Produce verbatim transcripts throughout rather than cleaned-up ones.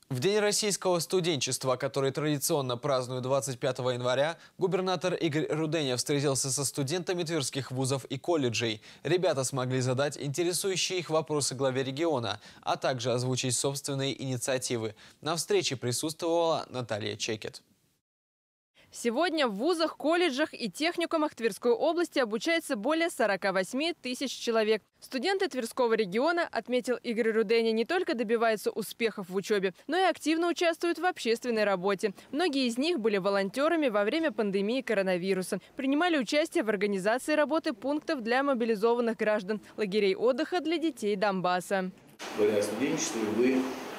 В День российского студенчества, который традиционно празднуют двадцать пятого января, губернатор Игорь Руденя встретился со студентами тверских вузов и колледжей. Ребята смогли задать интересующие их вопросы главе региона, а также озвучить собственные инициативы. На встрече присутствовала Наталья Чекет. Сегодня в вузах, колледжах и техникумах Тверской области обучается более сорока восьми тысяч человек. Студенты Тверского региона, отметил Игорь Руденя, не только добиваются успехов в учебе, но и активно участвуют в общественной работе. Многие из них были волонтерами во время пандемии коронавируса. Принимали участие в организации работы пунктов для мобилизованных граждан, лагерей отдыха для детей Донбасса. Говоря о студенчестве, вы,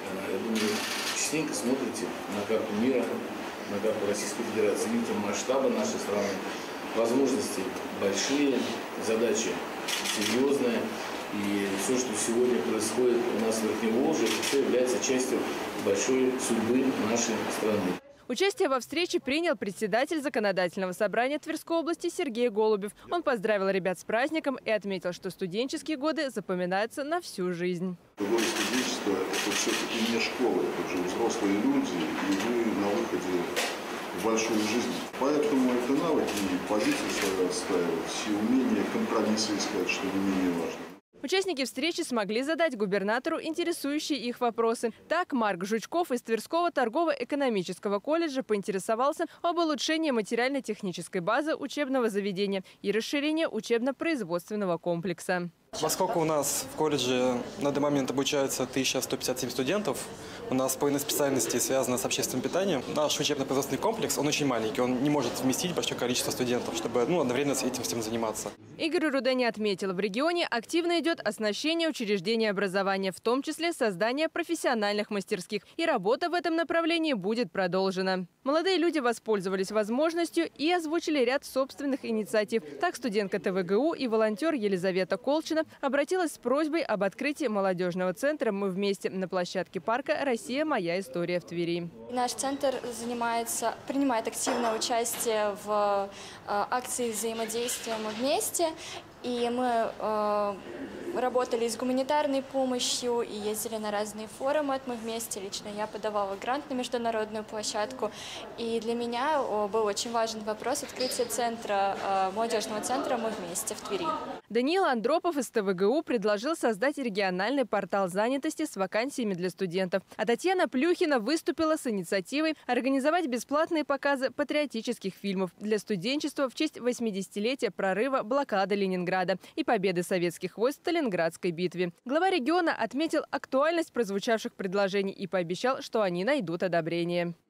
я думаю, частенько смотрите на карту мира, на карту Российской Федерации, видите масштабы нашей страны, возможности большие, задачи серьезные. И все, что сегодня происходит у нас в Верхнем Волжье, это все является частью большой судьбы нашей страны. Участие во встрече принял председатель Законодательного собрания Тверской области Сергей Голубев. Он поздравил ребят с праздником и отметил, что студенческие годы запоминаются на всю жизнь. Годы студенчества – это все-таки не школа, это же взрослые люди, и вы на выходе в большую жизнь. Поэтому это навыки, позицию свою отстаивать, и умение компромиссы искать, что не менее важно. Участники встречи смогли задать губернатору интересующие их вопросы. Так, Марк Жучков из Тверского торгово-экономического колледжа поинтересовался об улучшении материально-технической базы учебного заведения и расширении учебно-производственного комплекса. Поскольку у нас в колледже на данный момент обучаются тысяча сто пятьдесят семь студентов, у нас половина специальностей связана с общественным питанием. Наш учебно-производственный комплекс, он очень маленький, он не может вместить большое количество студентов, чтобы ну, одновременно с этим всем заниматься. Игорь Руденя отметил, в регионе активно идет оснащение учреждений образования, в том числе создание профессиональных мастерских. И работа в этом направлении будет продолжена. Молодые люди воспользовались возможностью и озвучили ряд собственных инициатив. Так, студентка тэ вэ гэ у и волонтер Елизавета Колчина обратилась с просьбой об открытии молодежного центра «Мы вместе» на площадке парка «Россия. Моя история» в Твери. Наш центр занимается, принимает активное участие в э, акции взаимодействия «Мы вместе». И мы э, работали с гуманитарной помощью и ездили на разные форумы от «Мы вместе». Лично я подавала грант на международную площадку. И для меня был очень важен вопрос открытия центра, э, молодежного центра «Мы вместе» в Твери. Даниил Андропов из тэ вэ гэ у предложил создать региональный портал занятости с вакансиями для студентов. А Татьяна Плюхина выступила с инициативой организовать бесплатные показы патриотических фильмов для студенчества в честь восьмидесятилетия прорыва блокады Ленинграда и победы советских войск в Сталинградской битве. Глава региона отметил актуальность прозвучавших предложений и пообещал, что они найдут одобрение.